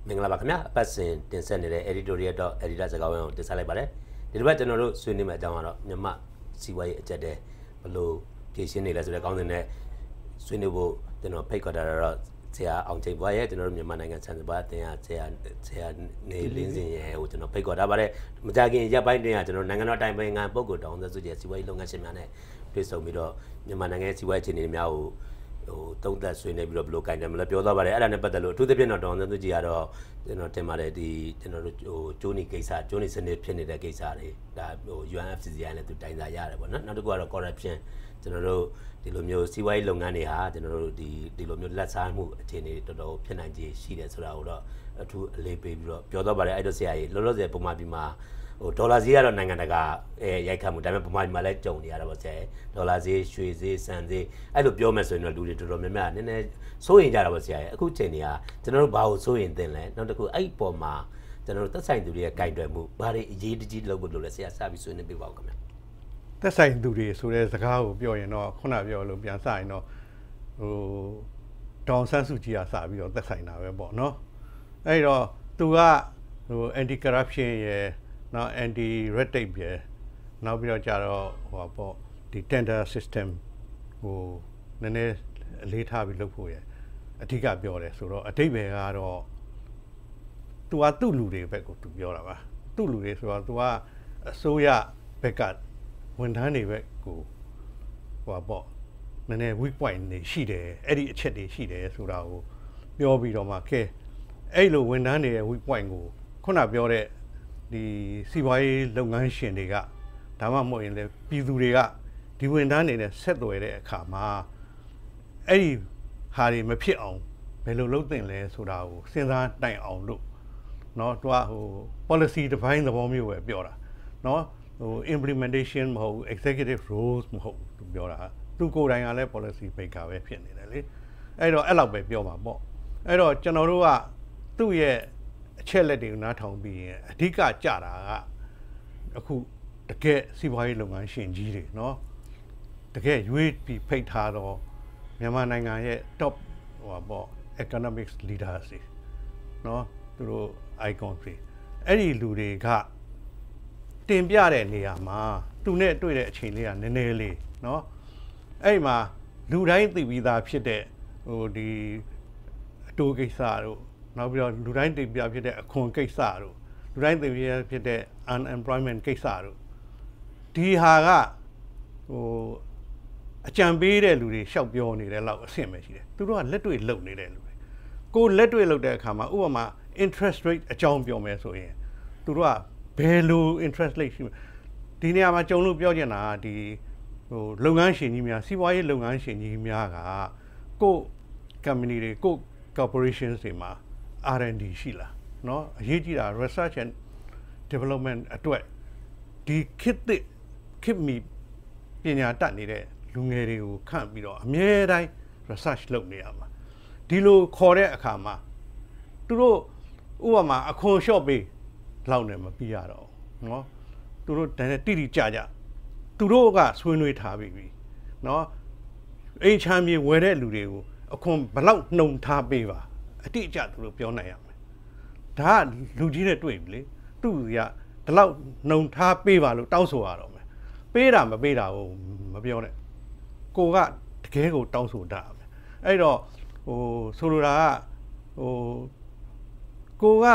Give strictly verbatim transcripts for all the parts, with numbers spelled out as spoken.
မင်္ဂလာပါခင်ဗျာအပတ်စဉ်တင်ဆက်နေတဲ့ editorial dot editor စကားဝိုင်းကိုတင်ဆက်လိုက်ပါတယ်ဒီတစ်ပတ်ကျွန်တော်တို့ဆွေးနွေးမယ့်အကြောင်းကတော့မြန်မာစီးပွားရေးအကျက်တဲ့ဘလို့ဖြည့်ရှင်းနေလဲဆိုတဲ့ကောင်းတဲ့ဆွေးနွေးဖို့ကျွန်တော်ဖိတ်ခေါ်တာတော့ဆရာအောင်ချိန်ပွားရဲ့ကျွန်တော်တို့မြန်မာနိုင်ငံစံစပါတင်ရဆရာဆရာနေလင်းစင်ရဲ့ဟိုကျွန်တော်ဖိတ်ခေါ်ထားပါတယ်မကြခင်ရပ်ပိုင်းတင်ရကျွန်တော်နိုင်ငံတော်တိုင်ပင်ခံပုဂ္ဂိုလ်တောင်းသစုကျစီးပွားရေးလုပ်ငန်းရှင်များနဲ့တွေ့ဆုံပြီးတော့မြန်မာနိုင်ငံစီးပွားရေးအခြေအနေများကိုဟိုတုံးသက်ဆွေးနွေးပြီးတော့ဘယ်လိုကိုင်တယ်မလဲပြောသွားပါတယ်အဲ့ဒါနဲ့ပတ်သက်လို့အထူးသဖြင့်တော့တောင်းသစုကြီးကတော့ကျွန်တော်တင်ပါတယ်ဒီကျွန်တော်တို့ဟိုကျိုးနေကိစ္စကျိုးနေစနစ်ဖြစ်နေတဲ့ကိစ္စတွေဒါဟို U N F C C I နဲ့သူတိုင်စာရတယ်ပေါ့နော်နောက်တစ်ခုကတော့ corruption ကျွန်တော်တို့ဒီလိုမျိုးစီးပွားရေးလုပ်ငန်းတွေဟာကျွန်တော်တို့ဒီဒီလိုမျိုးလက်စားမှုအခြေအနေတော်တော်ဖြစ်နိုင်ခြေရှိတယ်ဆိုတာကိုတော့အထူးအလေးပေးပြီးတော့ပြောတော့ပါတယ်အဲ့တော့ဆရာကြီးလောလောဆယ်ပုံမှန်ပြီးမှာဟိုဒေါ်လာဈေးကတော့နိုင်ငံတကာအဲရိုက်ခတ်မှုဒါပေမဲ့ပုံမှန်ပြီးမှာလည်းကြုံနေရတာပေါ့ဆရာဒေါ်လာဈေးရွှေဈေးစံဈေးအဲ့လိုပြောမယ်ဆိုရင်တော့လူတွေတော်တော်များများနည်းနည်းစိုးရင်ကြတာပေါ့ဆရာကြီးအခုချိန်တွေကကျွန်တော်တို့ဘာလို့စိုးရင်တင်လဲနောက်တစ်ခုအဲ့ပေါ်မှာကျွန်တော်တို့သက်ဆိုင်သူတွေရဲ့ဂိုင်တွယ်မှုဘာတွေအရေးတကြီးလုပ်ဖို့လို့လဲဆရာစပြီးဆွေးနွေးပြပါဦးခင်ဗျသက်ဆိုင်သူတွေဆိုတဲ့စကားကိုပြောရင်တော့ခုနပြောလို့ပြန်စရင်တော့ဟိုဒေါန်ဆန်းစုကြည်ကစပြီးတော့သက်ဆိုင်တာပဲပေါ့နော်အဲ့တော့သူကဟို anti corruption ရဲ့နောက် anti red tape ရဲ့နောက်ပြီးတော့ကြတော့ဟိုပေါ့ဒီ tender system ဟိုနည်းနည်းအလေးထားပြီးလုပ်ဖို့ရဲ့အဓိကပြောတယ်ဆိုတော့အတိတ်ပဲကတော့သူကသူ့လူတွေဘက်ကိုသူပြောတာပါသူ့လူတွေဆိုတော့သူကအစိုးရဘက်ကဝန်ထမ်းတွေပဲကိုဟိုပေါ့နည်းနည်း weak point တွေရှိတယ်အဲ့ဒီအချက်တွေရှိတယ်ဆိုတာကိုပြောပြီးတော့မှကဲအဲ့လိုဝန်ထမ်းတွေရဲ့ weak point ကိုခုနပြောတဲ့ဒီစီးပွားရေးလုပ်ငန်းရှင်တွေကဒါမှမဟုတ်ရင်လည်းပြည်သူတွေကဒီဝန်ထမ်းတွေနဲ့ဆက်သွယ်တဲ့အခါမှာအဲ့ဒီဟာတွေမဖြစ်အောင်ဘယ်လိုလုပ်သင့်လဲဆိုတာကိုစဉ်းစားတိုင်အောင်လို့เนาะသူကဟို policy တစ်ပိုင်းသဘောမျိုးပဲပြောတာเนาะဟို implementation မဟုတ် executive roles မဟုတ်သူပြောတာသူကိုယ်တိုင်ကလည်း policy maker ပဲဖြစ်နေတယ်လေအဲ့တော့အဲ့လောက်ပဲပြောမှာပေါ့အဲ့တော့ကျွန်တော်တို့ကသူ့ရဲ့အချက်လက်တွေကိုနားထောင်ပြီးရင်အဓိကကြတာကအခုတကယ်စီးပွားရေးလုပ်ငန်းရှင်ကြီးတွေเนาะတကယ်ရွေးပြီးဖိတ်ထားတော့မြန်မာနိုင်ငံရဲ့ top ဟိုပေါ့ economics leaders တွေเนาะသူတို့ icon တွေအဲ့ဒီလူတွေကတင်ပြတဲ့နေရာမှာသူနဲ့တွေ့တဲ့အချိန်လေးကနည်းနည်းလေးเนาะအဲ့မှာလူတိုင်းသိပြီးသားဖြစ်တဲ့ဟိုဒီအတိုးကိစ္စတို့နောက်ပြီးတော့လူတိုင်းသိပြဖြစ်တဲ့အခွန်ကိစ္စတို့လူတိုင်းသိပြဖြစ်တဲ့ unemployment ကိစ္စတို့ဒီဟာကဟိုအကြံပေးတဲ့လူတွေရှောက်ပြောနေတဲ့လောက်အဆင့်ပဲရှိတယ်သူတို့ကလက်တွေ့လုပ်နေတဲ့လူတွေကိုလက်တွေ့လုပ်တဲ့အခါမှာဥပမာ interest rate အကြောင်းပြောမယ်ဆိုရင်သူတို့ကဘယ်လို interest rate ရှိဒီနေရာမှာကြုံလို့ပြောချင်တာကဒီဟိုလုပ်ငန်းရှင်ကြီးများစီးပွားရေးလုပ်ငန်းရှင်ကြီးများကကို company တွေကို corporation တွေမှာ R and D ရှိလားเนาะအရေးကြီးတာ research and development အတွက်ဒီခေတ်သစ်ခေတ်မီပညာတတ်နေတဲ့လူငယ်တွေကိုခန့်ပြီးတော့အမြဲတမ်း research လုပ်နေရမှာဒီလိုခေါ်တဲ့အခါမှာသူတို့ဥပမာအခွန်လျှော့ပေးလောက်နေမပြီးရတော့เนาะသူတို့တန်းတိတိကျကျသူတို့ကဆွေးနွေးထားပြီးပြီเนาะအိမ်ချမ်းမြေဝယ်တဲ့လူတွေကိုအခွန်ဘလောက်နှုံထားပေးပါအတိအကျသူတို့ပြောနိုင်ရမယ်ဒါကလူကြီးနဲ့တွေ့ပြီလေသူကဒီလောက်နှုံထားပေးပါလို့တောင်းဆိုရတော့မယ်ပေးတာမပေးတာကိုမပြောနဲ့ကိုကတကယ်ကိုတောင်းဆိုတတ်ရမယ်အဲ့တော့ဟိုဆိုလိုတာကဟိုကိုက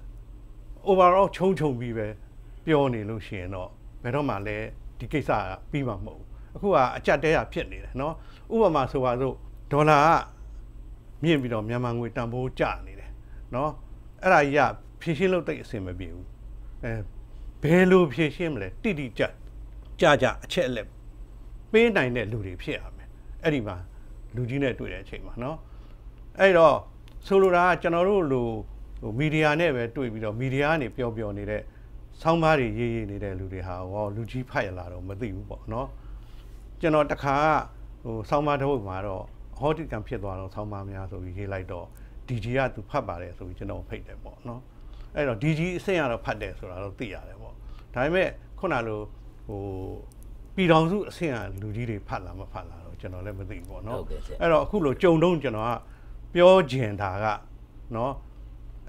overall ချုံချုံပြီးပဲပြောနေလို့ရှိရင်တော့ဘယ်တော့မှလည်းဒီကိစ္စကပြီးမှာမဟုတ်ဘူးအခုကအကြက်တဲရဖြစ်နေတယ်เนาะဥပမာဆိုပါစို့ဒေါ်လာကမြင့်ပြီးတော့မြန်မာငွေတန်ဖိုးကျနေတယ်เนาะအဲ့ဒါကြီးကဖြည့်ရှင်းလို့တိတ်အဆင်မပြေဘူးအဲဘယ်လိုဖြည့်ရှင်းမလဲတိတိကျကျကြအချက်အလက်ပေးနိုင်တဲ့လူတွေဖြစ်ရမယ်အဲ့ဒီမှာလူကြီးနဲ့တွေ့တဲ့အချိန်မှာเนาะအဲ့တော့ဆိုလိုတာကကျွန်တော်တို့လိုဟိုမီဒီယာနဲ့ပဲတွေ့ပြီးတော့မီဒီယာကနေပြောပြောနေတဲ့ဆောင်းပါးတွေရေးရေးနေတဲ့လူတွေဟာဟောလူကြီးဖတ်ရလာတော့မသိဘူးပေါ့เนาะကျွန်တော်တခါဟိုဆောင်းပါးတစ်ပုဒ်မှာတော့ဟောတိကံဖြစ်သွားတော့ဆောင်းပါးများဆိုပြီးရေးလိုက်တော့ D G ကသူဖတ်ပါတယ်ဆိုပြီးကျွန်တော်ဖိတ်တယ်ပေါ့เนาะအဲ့တော့ D G အဆင့်ကတော့ဖတ်တယ်ဆိုတာတော့သိရတယ်ပေါ့ဒါပေမဲ့ခုနလိုဟိုပြည်တော်စုအဆင့်ကလူကြီးတွေဖတ်လာမဖတ်လာတော့ကျွန်တော်လည်းမသိဘူးပေါ့เนาะအဲ့တော့အခုလိုကြုံတော့ကျွန်တော်ကပြောကျင်တာကเนาะ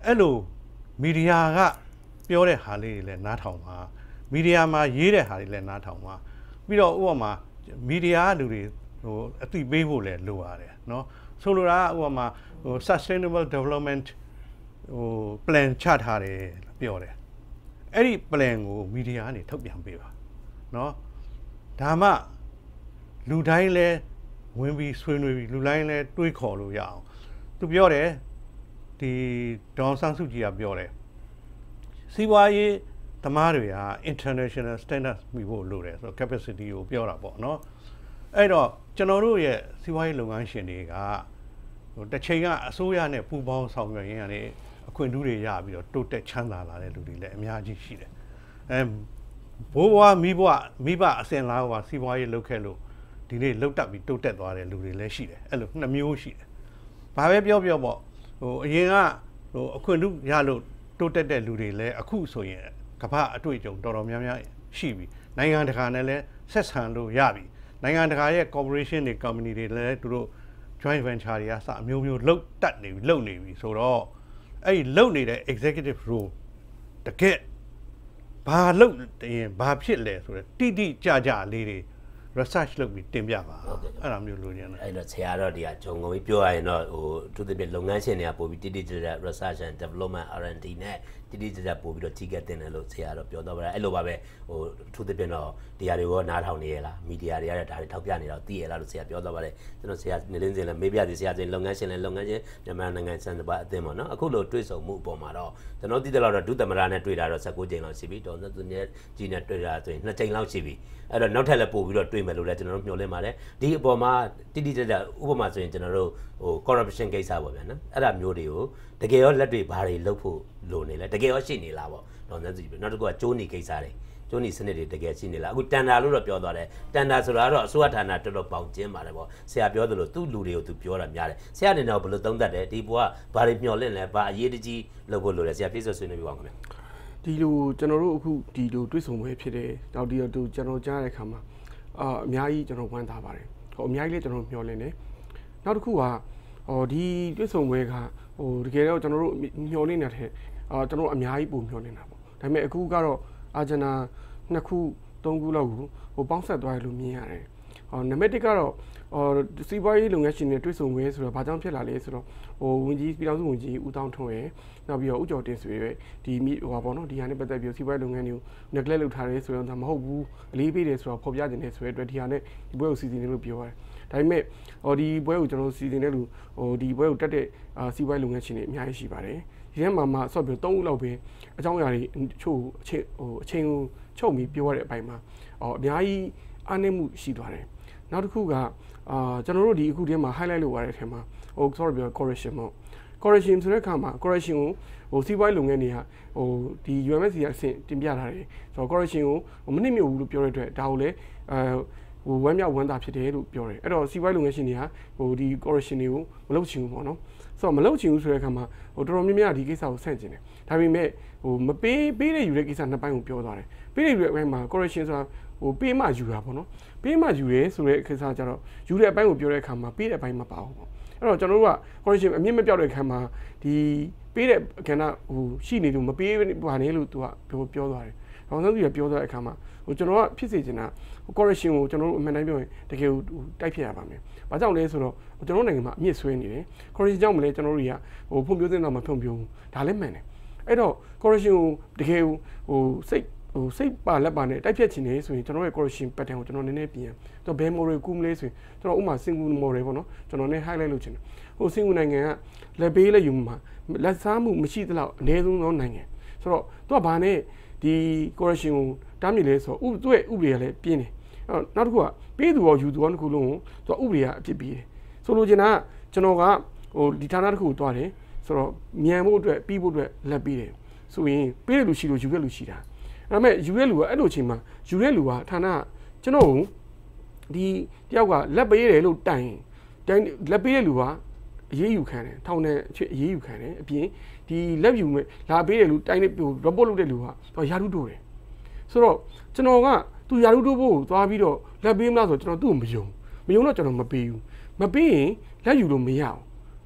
အဲ့လိုမီဒီယာကပြောတဲ့ဟာလေးတွေလည်းနားထောင်ပါမီဒီယာမှာရေးတဲ့ဟာတွေလည်းနားထောင်ပါပြီးတော့ဥပမာမီဒီယာလူတွေဟိုအသိပေးဖို့လည်းလိုရတယ်နော်ဆိုလိုတာဥပမာဟို sustainable development ဟို plan ချထားတယ်ပြောတယ်အဲ့ဒီ plan ကိုမီဒီယာကနေထုတ်ပြန်ပေးပါနော်ဒါမှလူတိုင်းလဲဝင်ပြီးဆွေးနွေးပြီးလူတိုင်းလဲတွေးခေါ်လို့ရအောင်သူပြောတယ်ဒီဒေါ်ဆန်းစုကြည်ကပြောတယ်စီးပွားရေးသမားတွေက international standard မိဖို့လိုတယ်ဆိုတော့ capacity ကိုပြောတာပေါ့နော်အဲ့တော့ကျွန်တော်တို့ရဲ့စီးပွားရေးလုပ်ငန်းရှင်တွေကဟိုတစ်ချိန်ကအစိုးရနဲ့ပူးပေါင်းဆောင်ရွက်ရင်းကနေအခွင့်အရေးတွေရပြီးတော့တိုးတက်ချမ်းသာလာတဲ့လူတွေလည်းအများကြီးရှိတယ်အဲဘိုးဘွားမိဘမိဘအစဉ်လားကစီးပွားရေးလုပ်ခဲ့လို့ဒီနေ့လှုပ်တက်ပြီးတိုးတက်သွားတဲ့လူတွေလည်းရှိတယ်အဲ့လိုနှစ်မျိုးရှိတယ်ဘာပဲပြောပြောပေါ့ဟိုအရင်ကဟိုအခွင့်အရေးရလို့တိုးတက်တဲ့လူတွေလည်းအခုဆိုရင်ကမ္ဘာအတွေ့အကြုံတော်တော်များများရှိပြီနိုင်ငံတကာနဲ့လည်းဆက်ဆံလို့ရပြီနိုင်ငံတကာရဲ့ corporation တွေ company တွေလည်းသူတို့ joint venture တွေကစအမျိုးမျိုးလှုပ်တက်နေပြီလှုပ်နေပြီဆိုတော့အဲ့ဒီလှုပ်နေတဲ့ executive role တကယ်ဘာလှုပ်ရင်ဘာဖြစ်လဲဆိုတော့တိတိကျကျလေးတွေ research လုပ်ပြီးတင်ပြပါအဲ့လိုမျိုးလိုချင်တယ်အဲ့တော့ဆရာတော့ဒီကဂျုံကုန်ပြီးပြောရရင်တော့ဟိုသူတပြည့်လုပ်ငန်းရှင်တွေကပို့ပြီးတိတိကျကျ research and development R and D နဲ့တိတိကျကျပို့ပြီးတော့ကြီးကက်တင်တယ်လို့ဆရာတော့ပြောတော့ပါတယ်အဲ့လိုပါပဲဟိုသူတပြည့်တော့ဒီဟာတွေရောနားထောင်နေရလားမီဒီယာတွေကလည်းဒါတွေထောက်ပြနေတော့သိရလားလို့ဆရာပြောတော့ပါတယ်ကျွန်တော်ဆရာနေလင်းစင်လည်းမေးပြသေးဆရာစင်လုပ်ငန်းရှင်လည်းလုပ်ငန်းရှင်မြန်မာနိုင်ငံစံတပါအသင်းပေါ့နော်အခုလိုတွေ့ဆုံမှုအပေါ်မှာတော့ကျွန်တော်သိတယ်လို့တော့ဒုသမရနဲ့တွေ့တာတော့၁၉ကြိမ်လောက်ရှိပြီတော်သူနဲ့ကြီးနဲ့တွေ့တာဆိုရင်နှစ်ကြိမ်လောက်ရှိပြီအဲ့တော့နောက်ထပ်လည်းပို့ပြီးတော့တွေ့မယ်လို့လည်းကျွန်တော်တို့မျှော်လင့်ပါတယ်ဒီအပေါ်မှာတိတိကျကျဥပမာဆိုရင်ကျွန်တော်တို့ဟို corruption ကိစ္စပေါ့ဗျာနော်အဲ့ဒါမျိုးတွေကိုတကယ်ရောလက်တွေဘာတွေလုပ်ဖို့လိုနေလဲတကယ်ရောရှိနေလားပေါ့တော့သက်စီနောက်တစ်ခုကကျိုးနေကိစ္စတွေကျိုးနေစနစ်တွေတကယ်ရှိနေလားအခုတန်တာလို့တော့ပြောသွားတယ်တန်တာဆိုတာကတော့အစိုးရဌာနတော်တော်ပေါင်ကျင်းပါတယ်ပေါ့ဆရာပြောသလိုသူ့လူတွေကိုသူပြောတာများတယ်ဆရာအနေနဲ့ဘယ်လိုသုံးသပ်တယ်ဒီဘောကဘာတွေမျှော်လင့်လဲဘာအရေးတကြီးလုပ်ဖို့လိုလဲဆရာပြည့်စုံဆွေးနွေးပြပါဦးခင်ဗျဒီလိုကျွန်တော်တို့အခုဒီလိုတွေ့ဆုံပွဲဖြစ်တယ်နောက်ဒီတော့ကျွန်တော်ကြားတဲ့အခါမှာအာအများကြီးကျွန်တော်ဝမ်းသာပါတယ်ဟိုအများကြီးလည်းကျွန်တော်မျှော်လင့်တယ်နောက်တစ်ခုကဟိုဒီတွေ့ဆုံပွဲကဟိုတကယ်တော့ကျွန်တော်တို့မျှော်လင့်နေတဲ့အာကျွန်တော်အများကြီးပုံမျှော်လင့်တာပေါ့ဒါပေမဲ့အခုကတော့အာဂျင်နာနှစ်ခုသုံးခုလောက်ကိုဟိုပေါင်းဆက်သွားတယ်လို့မြင်ရတယ်ဟိုနံပါတ်တစ်ကတော့ဟိုစီးပွားရေးလုပ်ငန်းရှင်တွေတွေ့ဆုံပွဲဆိုတော့ဘာကြောင့်ဖြစ်လာလဲဆိုတော့ဟိုဝန်ကြီးပြည်ထောင်စုဝန်ကြီးဦးတောင်းထွန်းရဲ့နောက်ပြီးတော့ဦးကျော်တင်ဆွေရဲ့ဒီဟိုပါပေါ့နော်ဒီဟာနဲ့ပတ်သက်ပြီးစီးပွားရေးလုပ်ငန်းတွေကို neglect လုပ်ထားတယ်ဆိုတော့ဒါမဟုတ်ဘူးအလေးပေးတယ်ဆိုတော့ဖော်ပြခြင်းနဲ့ဆိုတဲ့အတွက်ဒီဟာနဲ့ဒီဘွဲကိုစီစဉ်နေလို့ပြောရတယ်ဒါပေမဲ့ဟိုဒီဘွဲကိုကျွန်တော်စီစဉ်တဲ့လူဟိုဒီဘွဲကိုတက်တဲ့အာစီးပွားရေးလုပ်ငန်းရှင်တွေအများကြီးရှိပါတယ်ဒီထဲမှာမှဆော့ပြီးသုံးဦးလောက်ပဲအကြောင်းအရာတွေချို့အချိန်ဟိုအချိန်ကိုချုပ်ပြီးပြောရတဲ့အပိုင်းမှာဟိုအများကြီးအားနည်းမှုရှိသွားတယ်နောက်တစ်ခုကအာကျွန်တော်တို့ဒီအခုတည်းမှာ highlight လုပ်ရတဲ့အထက်မှာဟို sorry ပြော correction ပေါ့ correction ဆိုတဲ့အခါမှာ correction ကိုဟိုစီးပွားရေးလုပ်ငန်းတွေကဟိုဒီ U M S C ကအဆင့်တင်ပြထားတယ်ဆိုတော့ correction ကိုမနစ်မြုပ်ဘူးလို့ပြောတဲ့အတွက်ဒါကိုလည်းအဲဟိုဝမ်းမြောက်ဝမ်းသာဖြစ်တယ်လို့ပြောတယ်အဲ့တော့စီးပွားရေးလုပ်ငန်းရှင်တွေကဟိုဒီ correction တွေကိုမလုပ်ချင်ဘူးပေါ့နော်ဆိုတော့မလုပ်ချင်ဘူးဆိုတဲ့အခါမှာဟိုတော်တော်များများဒီကိစ္စကိုဆန့်ကျင်တယ်ဒါပေမဲ့ဟိုမပေးပေးတဲ့ယူတဲ့ကိစ္စနှစ်ပိုင်းကိုပြောသွားတယ်ပေးတဲ့ယူတဲ့အပိုင်းမှာ correction ဆိုတာဟိုပေးမှယူတာပေါ့နော်ပေးမှယူရဲဆိုတဲ့ကိစ္စကျတော့ယူတဲ့အပိုင်းကိုပြောတဲ့အခါမှာပေးတဲ့အပိုင်းမပါဘူးပေါ့အဲ့တော့ကျွန်တော်တို့က correction အမြင့်မပြောက်တဲ့အခါမှာဒီပေးတဲ့ကဏ္ဍဟိုရှိနေလို့မပေးပါနဲ့လို့သူကပြောပြောသွားတယ်။အောင်ဆန်းသူကပြောသွားတဲ့အခါမှာဟိုကျွန်တော်ကဖြစ်စေချင်တာ correction ကိုကျွန်တော်တို့အမှန်တိုင်းပြောရင်တကယ်ကိုတိုက်ဖြတ်ရပါမယ်။ဘာကြောင့်လဲဆိုတော့ကျွန်တော်နိုင်ငံမှာအမြင့်ဆွဲနေတယ်။ correction ကြောင့်မလဲကျွန်တော်တို့တွေကဟိုဖွံ့ဖြိုးသင့်တာမှဖွံ့ဖြိုးဘူး။ဒါလည်းမှန်တယ်။အဲ့တော့ correction ကိုတကယ်ဟိုစိတ်ဟိုစိတ်ပါလက်ပါနဲ့တိုက်ဖြတ်ချင်နေဆိုရင်ကျွန်တော်ရဲ့ correction pattern ကိုကျွန်တော်နည်းနည်းပြင်။တော့ဘယ် model ကူးမလဲဆိုရင်ကျွန်တော်ဥပမာ single model ပေါ့နော်ကျွန်တော်လည်း highlight လုပ်ချင်တယ်။ဟို single နိုင်ငံကလက်ပေးလက်ယူမှာလက်စားမှုမရှိသလောက်အနည်းဆုံးသောနိုင်ငံဆိုတော့သူကဘာနဲ့ဒီ correction ကိုတားမြစ်လဲဆိုတော့ဥသူ့ရဲ့ဥပဒေကလည်းပြင်းတယ်အဲ့တော့နောက်တစ်ခုကပေးသူရောယူသူရောတစ်ခုလုံးကိုသူကဥပဒေကအပြစ်ပေးတယ်ဆိုလိုချင်တာကကျွန်တော်ကဟိုဒီဌာနတစ်ခုကိုတွားတယ်ဆိုတော့မြန်ဖို့အတွက်ပြီးဖို့အတွက်လက်ပေးတယ်ဆိုရင်ပေးတဲ့လူရှိလို့ယူတဲ့လူရှိတာအဲ့မဲ့ယူတဲ့လူကအဲ့လိုချိန်မှာယူတဲ့လူကဌာနကကျွန်တော်ဒီတယောက်ကလက်ပေးတယ်လို့တိုင်တိုင်လက်ပေးတဲ့လူကအရေးယူခံတယ်ထောင်ထဲအဖြစ်အရေးယူခံတယ်အပြင်ဒီလက်ယူမဲ့လာပေးတယ်လို့တိုင်းနေ report လုပ်တဲ့လူကတော့ယာရုတိုးတယ်ဆိုတော့ကျွန်တော်ကသူယာရုတိုးဖို့သွားပြီးတော့လက်ပေးမလားဆိုတော့ကျွန်တော်သူ့ကိုမယုံမယုံတော့ကျွန်တော်မပေးဘူးမပေးရင်လက်ယူလို့မရအောင်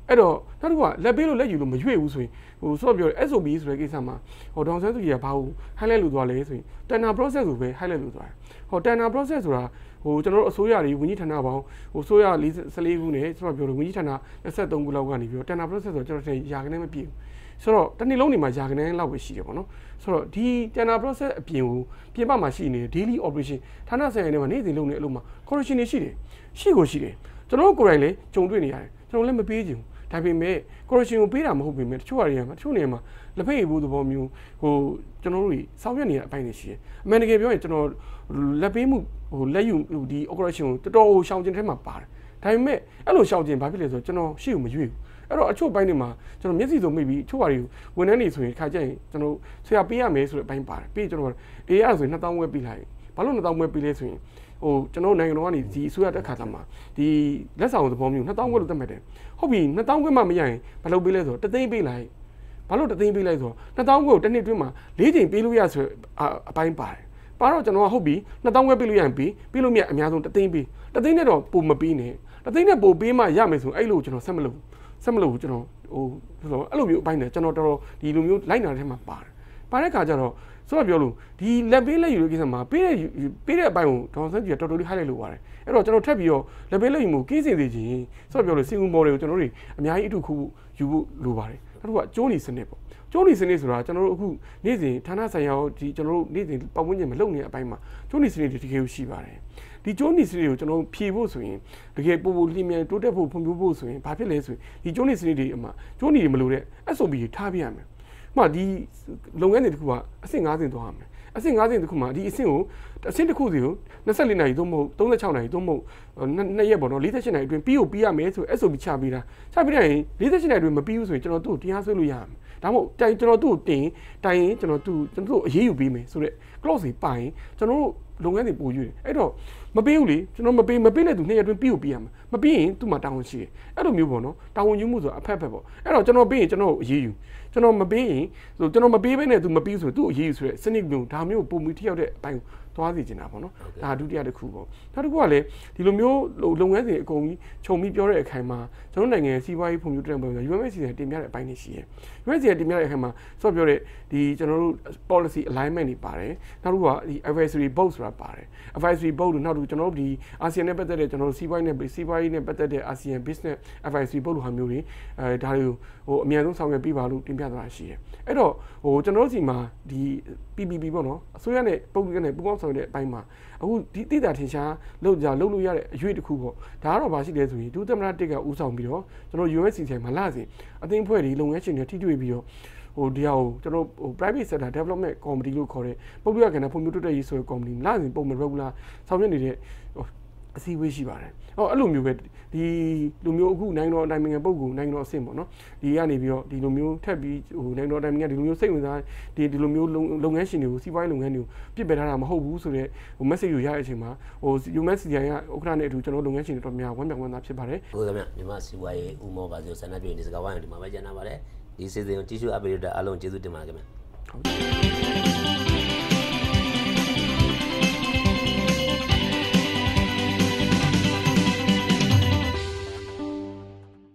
အဲ့တော့နောက်တစ်ခုကလက်ပေးလို့လက်ယူလို့မရွေ့ဘူးဆိုရင်ဟိုဆော့ပြော S O P ဆိုတဲ့ကိစ္စမှာဟိုဒေါန်ဆန်းစုကြည်ကဘာကို highlight လုပ်သွားလဲဆိုရင် tender process ကိုပဲ highlight လုပ်သွားတယ်ဟို tender process ဆိုတာဟိုကျွန်တော်တို့အစိုးရတွေဝန်ကြီးဌာနပေါင်းဟိုအစိုးရ四十四ခုနဲ့ဆော့ပြောလို့ဝန်ကြီးဌာနยี่สิบสามခုလောက်ကနေပြီးတော့ tender process ဆိုတော့ကျွန်တော်တို့ယာကနေမပြည့်ဘူးဆိုတော့တနေ့လုံးနေမှာယာကနေလောက်ပဲရှိတယ်ပေါ့နော်ဆိုတော့ဒီ tender process အပြင်ကိုပြင်ပမှာရှိနေ daily operation ဌာနဆိုင်ရာတွေမှာနေ့စဉ်လုပ်နေအလုပ်မှာ corruption တွေရှိတယ်ရှိကိုရှိတယ်ကျွန်တော်တို့ကိုယ်တိုင်လည်းကြုံတွေ့နေရတယ်ကျွန်တော်လည်းမပေးချင်ဘူးဒါပေမဲ့ corruption ကိုပေးတာမဟုတ်ပေမဲ့တချို့အရာတွေမှာတချို့နေရာမှာလက်ဖက်ရည်ဘူးသဘောမျိုးဟိုကျွန်တော်တို့စောင့်ရနေတဲ့အပိုင်းတွေရှိတယ်အမှန်တကယ်ပြောရင်ကျွန်တော်လက်ပေးမှုဟိုလက်ယူဒီ operation ကိုတော်တော်ရှောင်ကျင်ထဲမှာပါတယ်ဒါပေမဲ့အဲ့လိုရှောင်ကျင်ဘာဖြစ်လဲဆိုတော့ကျွန်တော်ရှေ့ကိုမရွေ့ဘူးအဲ့တော့အချို့ပိုင်းတွေမှာကျွန်တော်မျက်စိစုံမိပြီးအချို့ဟာတွေဝန်ထမ်းတွေဆိုရင်ခါကျရင်ကျွန်တော်ဆရာပေးရမယ်ဆိုတဲ့အပိုင်းပါတယ်ပြီးကျွန်တော်အေးအဲ့ဆိုရင်နှစ်သောင်းဝယ်ပေးလိုက်ဘာလို့နှစ်သောင်းဝယ်ပေးလဲဆိုရင်ဟိုကျွန်တော်နိုင်ငံတော်ကနေဒီအစိုးရတက်ခါသားမှာဒီလက်ဆောင်သဘောမျိုးနှစ်သောင်းဝယ်လို့သတ်မှတ်တယ်ဟုတ်ပြီနှစ်သောင်းဝယ်မှမရရင်ဘာလုပ်ပေးလဲဆိုတော့တသိန်းပေးလိုက်ဘာလို့တသိန်းပေးလိုက်ဆိုတော့နှစ်သောင်းဝယ်ကိုတစ်နှစ်တွင်းမှာလေးချိန်ပေးလို့ရဆိုအပိုင်းပါတယ်ပါတော့ကျွန်တော်ကဟုတ်ပြီနှစ်သောင်းဝယ်ပေးလို့ရရင်ပေးပေးလို့မြတ်အများဆုံးတသိန်းပေးတသိန်းနဲ့တော့ပိုမပေးနဲ့တသိန်းနဲ့ပိုပေးမှရမယ်ဆိုအဲ့လိုကျွန်တော်ဆက်မလုပ်ဆက်မလုပ်ဘူးကျွန်တော်ဟိုအဲ့လိုမျိုးအပိုင်းနဲ့ကျွန်တော်တော်တော်ဒီလိုမျိုးလိုက်နာတဲ့ထဲမှာပါတယ်ပါတဲ့ခါကျတော့ဆိုတော့ပြောလို့ဒီလက်ပေးလက်ယူလို့ကိစ္စမှာပေးတဲ့ပေးတဲ့အပိုင်းကိုဒေါန်ဆန်းကြီးကတော်တော်လေး highlight လုပ်ပါတယ်အဲ့တော့ကျွန်တော်ထပ်ပြီးတော့လက်ပေးလက်ယူမှုကင်းစင်စေခြင်းဆိုတော့ပြောလို့စင်ကူမော်တွေကိုကျွန်တော်တို့အများကြီးအထုခုယူဖို့လိုပါတယ်နောက်တစ်ခုကကျိုးနေစနစ်ပေါ့ကျိုးနေစနစ်ဆိုတာကျွန်တော်တို့အခုနေ့စဉ်ဌာနဆိုင်ရာဒီကျွန်တော်တို့နေ့စဉ်ပတ်ဝန်းကျင်မှာလုပ်နေတဲ့အပိုင်းမှာကျိုးနေစနစ်တွေတကယ်ရှိပါတယ်ဒီကျိုးနေစနစ်ကိုကျွန်တော်ဖြေဖို့ဆိုရင်တကယ်ပို့ဖို့လျင်မြန်တိုးတက်ဖို့ဖွံ့ဖြိုးဖို့ဆိုရင်ဘာဖြစ်လဲဆိုရင်ဒီကျိုးနေစနစ်တွေအမှကျိုးနေတွေမလို့တဲ့ S O P တွေထားပြရမယ်မှဒီလုပ်ငန်းတွေတခုကအဆင့်၅ဆင့်သွားရမယ်အဆင့်၅ဆင့်တခုမှာဒီအဆင့်ကိုအဆင့်တစ်ခုစီကိုยี่สิบสี่နာရီသို့မဟုတ်三十六နာရီသို့မဟုတ်နှစ်ရက်ပေါ့နော်四十八နာရီအတွင်းပြီးကိုပြီးရမယ်ဆို S O P ချပေးတာချပေးရင်四十八နာရီအတွင်းမပြီးဘူးဆိုရင်ကျွန်တော်သူ့ကိုတရားစွဲလို့ရမယ်ဒါမှမဟုတ်တိုင်ကျွန်တော်သူ့ကိုတင်တိုင်ရင်ကျွန်တော်သူ့ကျွန်တော်တို့အရေးယူပေးမယ်ဆိုတော့ clause တွေပိုင်ကျွန်တော်တို့လုပ်ငန်းတွေပို့ရွေးတယ်အဲ့တော့မပေးဘူးလေကျွန်တော်မပေးမပေးတဲ့သူနှစ်ရက်အတွင်းပြီးကိုပြီးရမှာမပြီးရင်သူ့မှာတာဝန်ရှိတယ်အဲ့လိုမျိုးပေါ့နော်တာဝန်ယူမှုဆိုတာအဖက်ဖက်ပေါ့အဲ့တော့ကျွန်တော်ပေးရင်ကျွန်တော်အရေးယူကျွန်တော်မပေးရင်ဆိုကျွန်တော်မပေးဘဲနဲ့သူမပြီးဆိုသူ့အရေးယူဆိုတဲ့စနစ်မျိုးဒါမျိုးပုံမူထိရောက်တဲ့အပိုင်းကိုသွားစီနေတာပေါ့နော်ဒါဒုတိယတစ်ခုပေါ့နောက်တစ်ခုကလည်းဒီလိုမျိုးလုပ်ငန်းစဉ်အကုန်ကြီးခြုံပြီးပြောတဲ့အခိုင်မှာကျွန်တော်နိုင်ငံစီးပွားရေးဖွံ့ဖြိုးတိုးတက်မှု U M S C နဲ့တင်ပြတဲ့အပိုင်းတွေရှိတယ် U M S C နဲ့တင်ပြတဲ့အခိုင်မှာဆော့ပြောတဲ့ဒီကျွန်တော်တို့ policy alignment တွေပါတယ်နောက်တစ်ခုကဒီ advisory board ဆိုတာပါတယ် advisory board လို့နောက်တစ်ခုကျွန်တော်တို့ဒီ အာဆီယံနဲ့ပတ်သက်တဲ့ကျွန်တော်တို့စီးပွားရေးနဲ့စီးပွားရေးနဲ့ပတ်သက်တဲ့ အာဆီယံ business advisory board လို့ဟာမျိုးတွေအဲဒါတွေကိုဟိုအများဆုံးဆောင်ရွက်ပေးပါလို့တင်ပြသွားတာရှိတယ်အဲ့တော့ဟိုကျွန်တော်တို့စီမှာဒီ P P P ပေါ့နော်အစိုးရနဲ့ပုဂ္ဂလိကနဲ့ပူးပေါင်းဆောင်ရွက်တဲ့အပိုင်းမှာအခုဒီတိတာထင်ရှားလုပ်ကြလုပ်လို့ရတဲ့အရွေးတစ်ခုပေါ့ဒါကတော့ဘာရှိလဲဆိုရင်ဒုသမ္မတတစ်ကဦးဆောင်ပြီးတော့ကျွန်တော် U S C ထဲမှာလာစဉ်အသိအဖွဲ့တွေလုပ်ငန်းရှင်တွေထိတွေ့ပြီးတော့ဟိုဒီဟာကိုကျွန်တော်ဟို private sector development committee လို့ခေါ်တဲ့ပုဂ္ဂလိကကဏ္ဍဖွံ့ဖြိုးတိုးတက်ရေးဆိုတဲ့ committee လာစဉ်ပုံမှန် regular ဆောင်ရွက်နေတဲ့အစည်းအဝေးရှိပါတယ်ဟောအဲ့လိုမျိုးပဲဒီလူမျိုးအခုနိုင်ငံတော်အတိုင်ပင်ခံပုဂ္ဂိုလ်နိုင်ငံတော်အဆင့်ပေါ့နော်ဒီကနေပြီးတော့ဒီလိုမျိုးထက်ပြီးဟိုနိုင်ငံတော်အတိုင်ပင်ခံဒီလိုမျိုးစိတ်ဝင်စားဒီဒီလိုမျိုးလုပ်ငန်းရှင်တွေကိုစီးပွားရေးလုပ်ငန်းတွေကိုပြစ်ပယ်ထားတာမဟုတ်ဘူးဆိုတော့ဟို message ကိုရတဲ့အချိန်မှာဟို U M S C ကဥက္ကဋ္ဌနဲ့အတူကျွန်တော်လုပ်ငန်းရှင်တွေတော်များဝမ်းမြောက်ဝမ်းသာဖြစ်ပါတယ်ဟုတ်ကဲ့ဗျမြန်မာစီးပွားရေးဦးမောပါဆိုဆန္ဒပြုနေစကားဝိုင်းဒီမှာပဲကျန်နေပါတယ်ဒီစီစဉ်ကိုကြည့်ရှုအပ်ပေးတဲ့အားလုံးကျေးဇူးတင်ပါတယ်ခင်ဗျဟုတ်